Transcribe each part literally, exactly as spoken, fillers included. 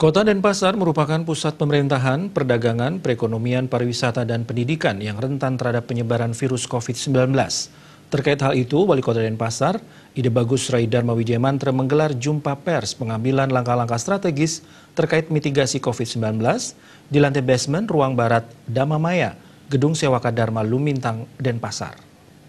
Kota Denpasar merupakan pusat pemerintahan, perdagangan, perekonomian, pariwisata, dan pendidikan yang rentan terhadap penyebaran virus COVID sembilan belas. Terkait hal itu, Wali Kota Denpasar, Ide Bagus Rai Dharma Wijayamantra menggelar jumpa pers pengambilan langkah-langkah strategis terkait mitigasi COVID sembilan belas di lantai basement Ruang Barat Dhamma Maya, Gedung Sewaka Dharma Lumintang, Denpasar.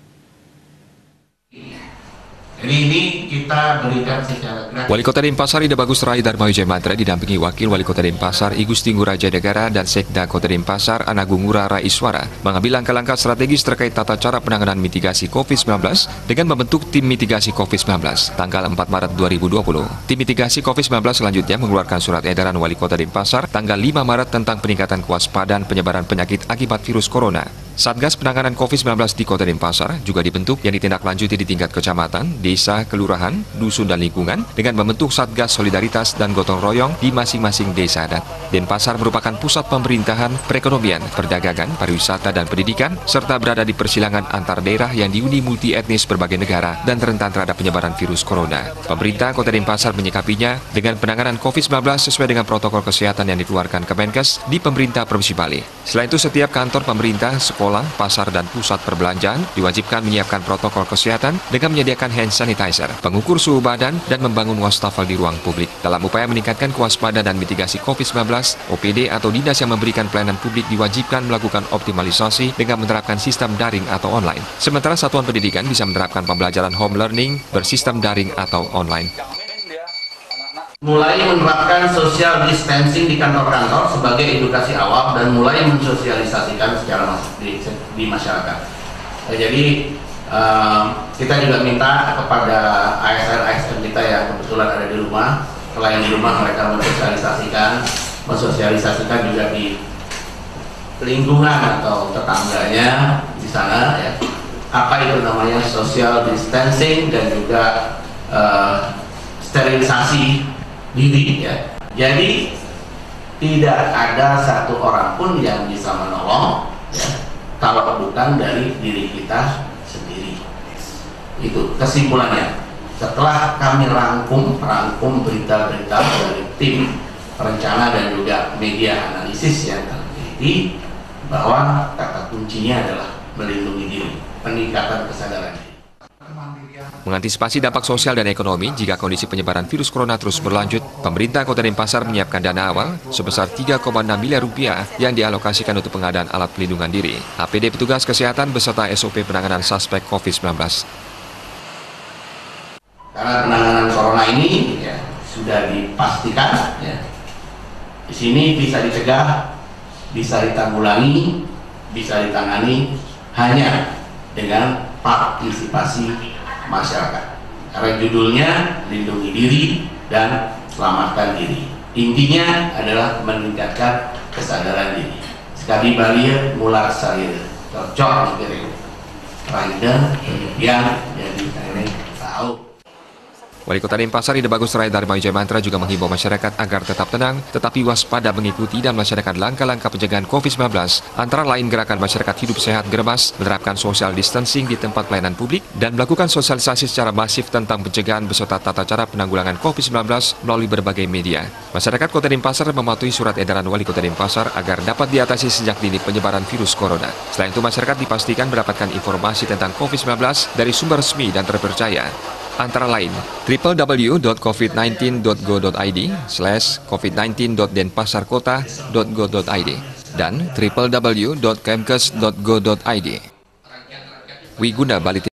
Jadi ini kita berikan secara gratis. Wali Kota Denpasar Ide Bagus Rai Dharma Wijayamantra didampingi Wakil Wali Kota Denpasar I Gusti Ngurah Jayadegara dan Sekda Kota Denpasar Anagung Ngurah Raiswara mengambil langkah-langkah strategis terkait tata cara penanganan mitigasi COVID sembilan belas dengan membentuk tim mitigasi COVID sembilan belas tanggal empat Maret dua ribu dua puluh. Tim mitigasi COVID sembilan belas selanjutnya mengeluarkan surat edaran Wali Kota Denpasar tanggal lima Maret tentang peningkatan kewaspadaan penyebaran penyakit akibat virus corona. Satgas penanganan COVID sembilan belas di Kota Denpasar juga dibentuk yang ditindaklanjuti di tingkat kecamatan, desa, kelurahan, dusun, dan lingkungan dengan membentuk Satgas Solidaritas dan Gotong Royong di masing-masing desa adat. Denpasar merupakan pusat pemerintahan, perekonomian, perdagangan, pariwisata, dan pendidikan, serta berada di persilangan antar daerah yang dihuni multi etnis berbagai negara dan rentan terhadap penyebaran virus corona. Pemerintah Kota Denpasar menyikapinya dengan penanganan COVID sembilan belas sesuai dengan protokol kesehatan yang dikeluarkan Kemenkes di pemerintah Provinsi Bali. Selain itu, setiap kantor pemerintah, sekolah, pasar, dan pusat perbelanjaan diwajibkan menyiapkan protokol kesehatan dengan menyediakan hand sanitizer, pengukur suhu badan, dan membangun wastafel di ruang publik. Dalam upaya meningkatkan kewaspadaan dan mitigasi COVID sembilan belas, O P D atau dinas yang memberikan pelayanan publik diwajibkan melakukan optimalisasi dengan menerapkan sistem daring atau online. Sementara satuan pendidikan bisa menerapkan pembelajaran home learning bersistem daring atau online. Mulai menerapkan social distancing di kantor-kantor sebagai edukasi awal dan mulai mensosialisasikan secara masif di, di masyarakat. Nah, jadi um, kita juga minta kepada A S N A S M kita yang kebetulan ada di rumah, selain di rumah mereka mensosialisasikan, mensosialisasikan juga di lingkungan atau tetangganya di sana, ya. Apa itu namanya social distancing dan juga uh, sterilisasi diri, ya. Jadi tidak ada satu orang pun yang bisa menolong, ya, kalau bukan dari diri kita sendiri. Itu kesimpulannya. Setelah kami rangkum rangkum berita-berita dari tim perencana dan juga media analisis yang teliti, bahwa kata kuncinya adalah melindungi diri, peningkatan kesadaran diri. Mengantisipasi dampak sosial dan ekonomi jika kondisi penyebaran virus corona terus berlanjut, pemerintah Kota Denpasar menyiapkan dana awal sebesar tiga koma enam miliar rupiah yang dialokasikan untuk pengadaan alat pelindungan diri, A P D petugas kesehatan beserta S O P penanganan suspek COVID sembilan belas. Karena penanganan corona ini, ya, sudah dipastikan, ya, di sini bisa dicegah, bisa ditanggulangi, bisa ditangani hanya dengan partisipasi masyarakat. Karena judulnya lindungi diri dan selamatkan diri. Intinya adalah meningkatkan kesadaran diri. Sekali balir mular salir, cocok dikirim. Raida yang jadi ini tahu. Wali Kota Denpasar Ide Bagus Rai Dharma Wijayamantra juga menghimbau masyarakat agar tetap tenang, tetapi waspada mengikuti dan melaksanakan langkah-langkah pencegahan COVID sembilan belas, antara lain gerakan masyarakat hidup sehat gerbas, menerapkan social distancing di tempat pelayanan publik, dan melakukan sosialisasi secara masif tentang pencegahan beserta tata cara penanggulangan COVID sembilan belas melalui berbagai media. Masyarakat Kota Denpasar mematuhi surat edaran Wali Kota Denpasar agar dapat diatasi sejak dini penyebaran virus corona. Selain itu, masyarakat dipastikan mendapatkan informasi tentang COVID sembilan belas dari sumber resmi dan terpercaya, antara lain w w w dot covid sembilan belas dot go dot i d slash covid sembilan belas dot denpasarkota dot go dot i d dan w w w dot kemkes dot go dot i d. Wiguna Bali.